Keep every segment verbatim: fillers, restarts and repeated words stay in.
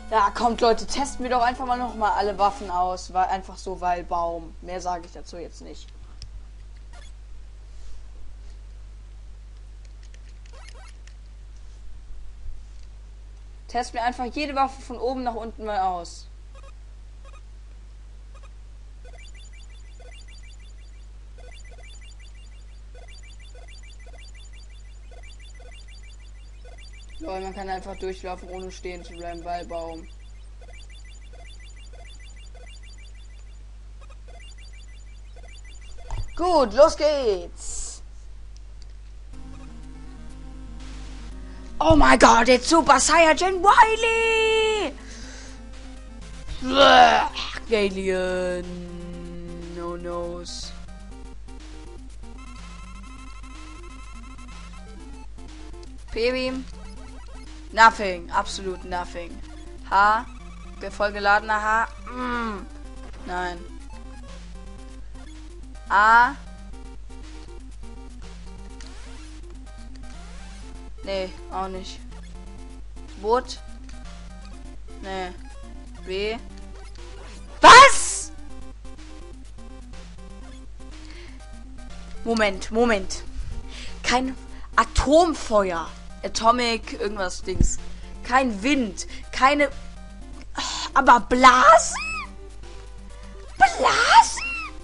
Ja, kommt Leute, testen wir doch einfach mal noch mal alle Waffen aus. Weil einfach so, weil Baum. Mehr sage ich dazu jetzt nicht. Testen wir einfach jede Waffe von oben nach unten mal aus. Weil man kann einfach durchlaufen, ohne stehen zu bleiben, weil Baum. Gut, los geht's. Oh mein Gott, it's Super Saiyajin Wily! Alien. No nose. P-Beam. Nothing. Absolut nothing. H. Voll geladener H. Mm. Nein. A. Nee, auch nicht. Boot. Nee. B. Was? Moment, Moment. Kein Atomfeuer. Atomic, irgendwas Dings. Kein Wind. Keine. Aber Blasen? Blasen?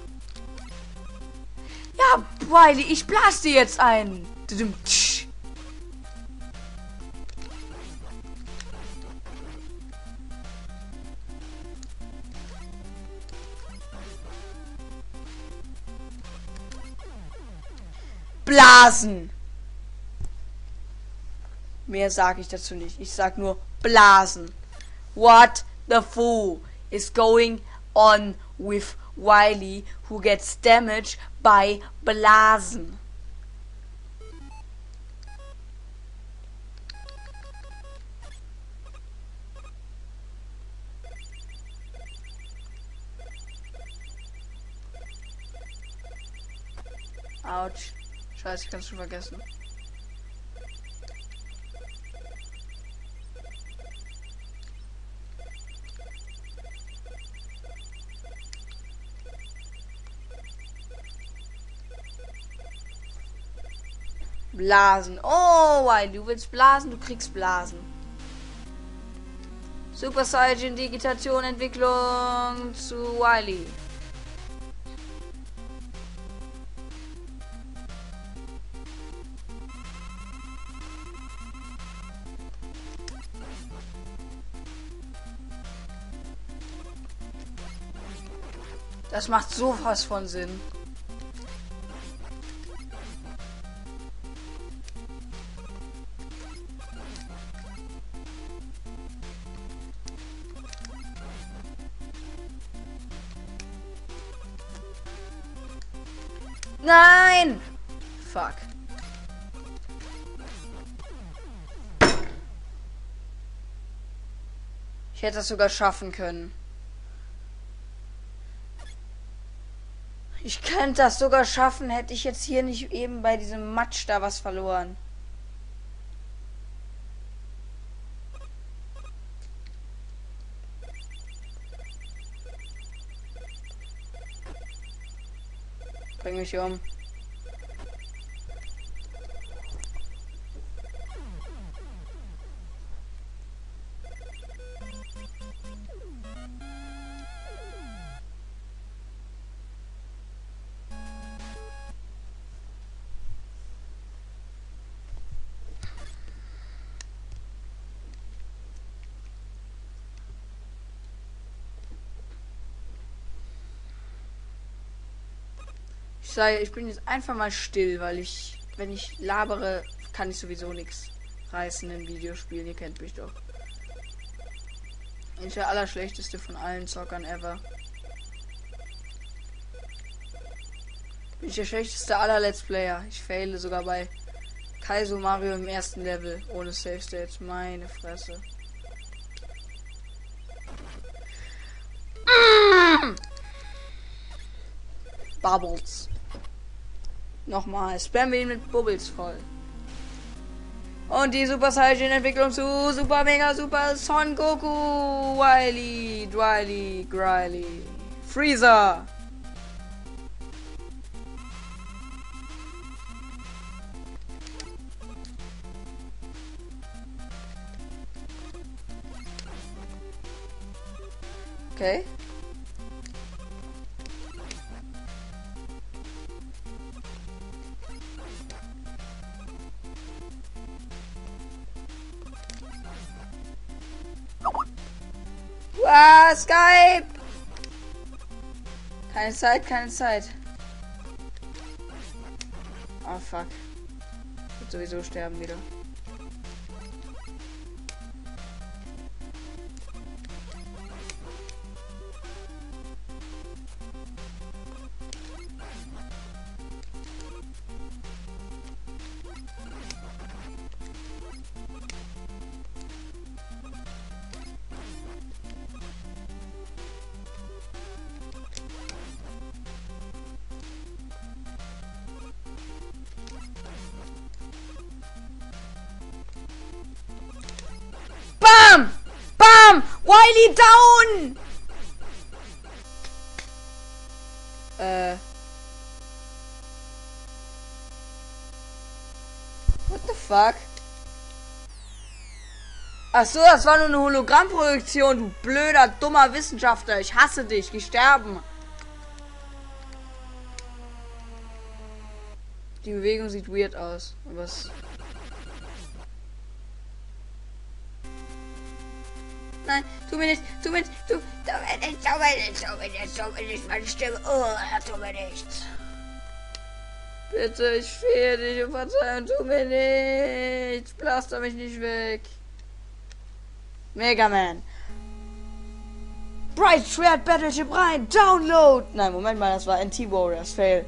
Ja, Wiley, ich blas dir jetzt ein. Blasen. Mehr sage ich dazu nicht. Ich sag nur Blasen. What the fool is going on with Wily, who gets damaged by Blasen? Autsch. Scheiße, ich kann's schon vergessen. Blasen. Oh, Wily, du willst blasen, du kriegst Blasen. Super Saiyajin Digitation Entwicklung zu Wily. Das macht sowas von Sinn. Nein! Fuck. Ich hätte das sogar schaffen können. Ich könnte das sogar schaffen, hätte ich jetzt hier nicht eben bei diesem Matsch da was verloren. Bring mich um. Ich sage, ich bin jetzt einfach mal still, weil ich, wenn ich labere, kann ich sowieso nichts reißen in Videospielen. Ihr kennt mich doch. Ich bin der allerschlechteste von allen Zockern ever. Bin ich der schlechteste aller Let's Player. Ich faile sogar bei Kaizo Mario im ersten Level ohne Save States. Meine Fresse. Bubbles. Nochmal. Spam ihn mit Bubbles voll. Und die Super Saiyajin-Entwicklung zu Super Mega Super Son Goku, Wily, Dwily, Griley, Freezer. Okay. Ah, Skype! Keine Zeit, keine Zeit. Oh fuck. Wird sowieso sterben wieder. Bam! Bam! Wily down! Äh. What the fuck? Ach so, das war nur eine Hologrammprojektion, du blöder, dummer Wissenschaftler. Ich hasse dich. Geh sterben. Die Bewegung sieht weird aus. Was? Nein, tu mir nicht, tu mir nicht, tu, tu mir nicht, tu mir nicht, tu mir nicht, tu mir nicht, meine Stimme, oh, tu mir nichts. Bitte, ich flehe dich um Verzeihung, tu mir nichts, blaster mich nicht weg. Mega Man. Bright Schwert Battleship rein, Download. Nein, Moment mal, das war N T Warriors, fail.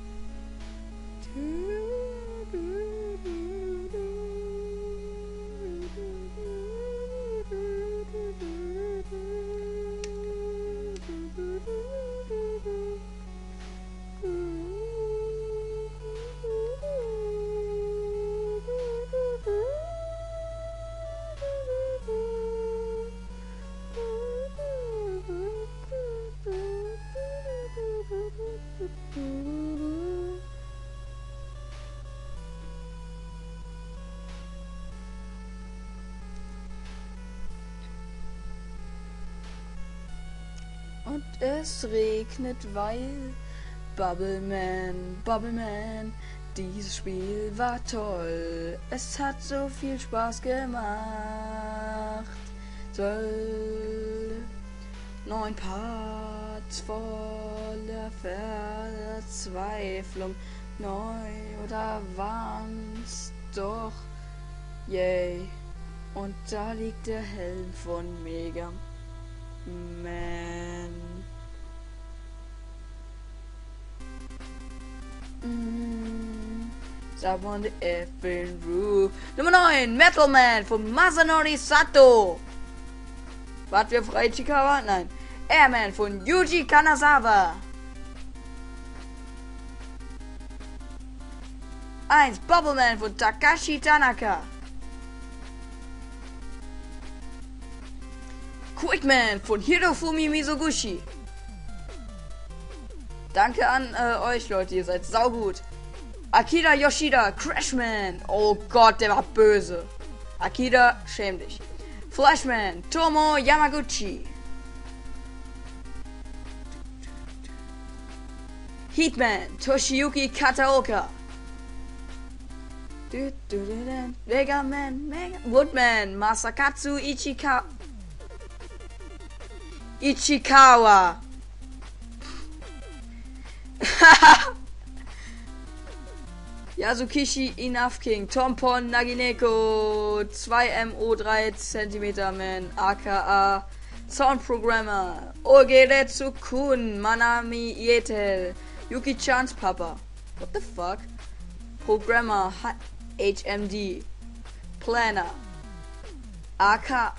Und es regnet, weil Bubbleman, Bubbleman, dieses Spiel war toll. Es hat so viel Spaß gemacht. Zwölf, neun Parts voller Verzweiflung. Neu oder waren's doch? Yay. Und da liegt der Helm von Mega Man. Mm. Up on the effing roof. Nummer neun, Metal Man von Masanori Sato. Warten wir auf Ichikawa? Nein. Airman von Yuji Kanazawa. eins, Bubbleman von Takashi Tanaka. Quickman von Hirofumi Mizoguchi. Danke an äh, euch, Leute, ihr seid saugut. Akira Yoshida, Crashman. Oh Gott, der war böse. Akira, schäm dich. Flashman, Tomo Yamaguchi. Heatman, Toshiyuki Kataoka. Mega Man, Mega Woodman, Masakatsu Ichika Ichikawa. Yasukishi Enough King, Tompon Nagineko, zwei M O drei Zentimeter Man, aka Sound Programmer, Ogeretsu Kun, Manami Yetel, Yuki-chan's Papa. What the fuck? Programmer H M D, Planner, A K.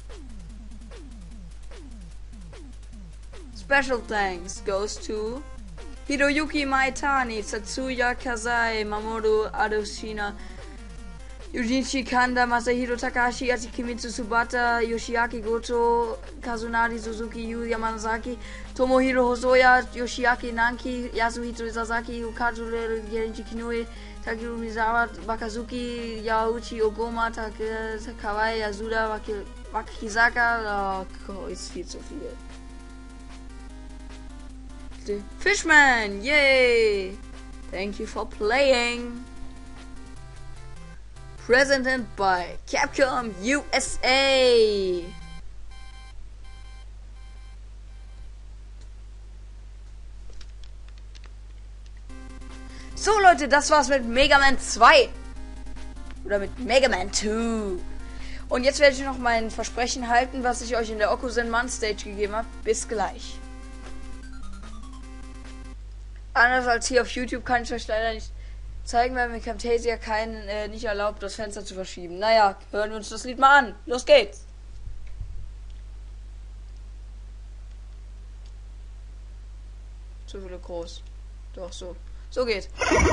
Special thanks goes to Hiroyuki Maitani, Tatsuya Kazai, Mamoru Adoshina, Yujinchi Kanda, Masahiro Takahashi, Kimitsu Subata, Yoshiaki Goto, Kazunari Suzuki, Yu Yamanazaki, Tomohiro Hosoya, Yoshiaki Nanki, Yasuhito Sasaki, Ukazure, Genji Kinoe, Takeru Mizawa, Bakazuki, Yauchi Ogoma, Takawai, Yasuda, Wakizaka, oh, ist viel zu viel. The Fishman, yay! Thank you for playing. Presented by Capcom U S A. So Leute, das war's mit Mega Man zwei. Oder mit Mega Man zwei. Und jetzt werde ich noch mein Versprechen halten, was ich euch in der Okusenman Stage gegeben habe. Bis gleich. Anders als hier auf YouTube kann ich euch leider nicht zeigen, weil mir Camtasia keinen äh, nicht erlaubt, das Fenster zu verschieben. Naja, hören wir uns das Lied mal an. Los geht's! Zu viele groß. Doch, so. So geht.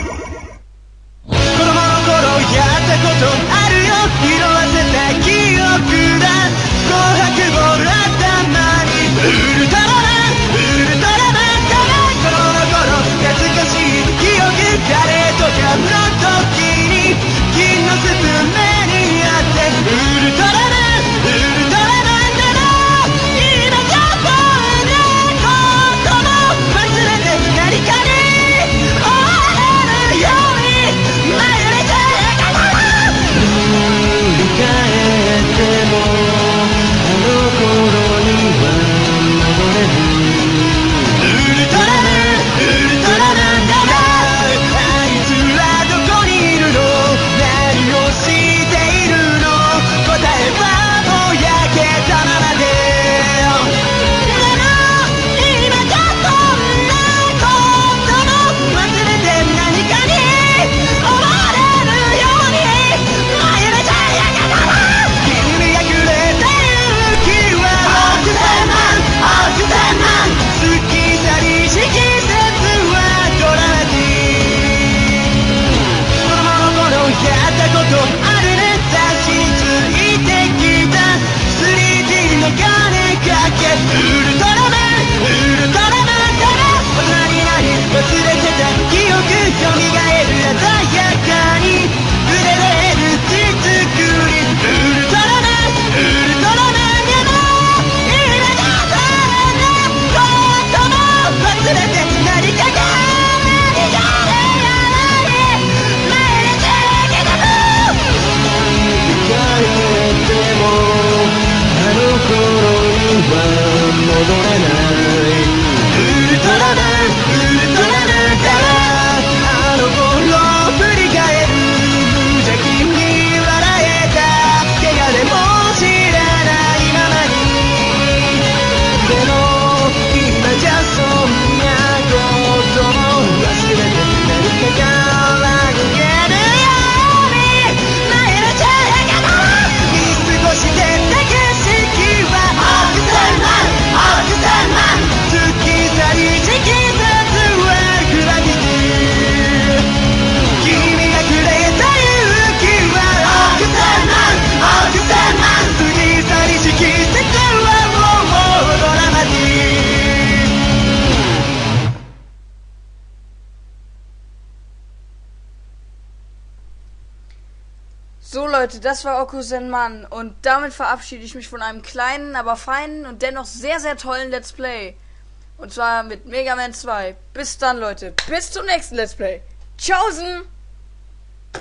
So Leute, das war Okusenman und damit verabschiede ich mich von einem kleinen, aber feinen und dennoch sehr, sehr tollen Let's Play. Und zwar mit Mega Man zwei. Bis dann Leute, bis zum nächsten Let's Play. Tschaußen!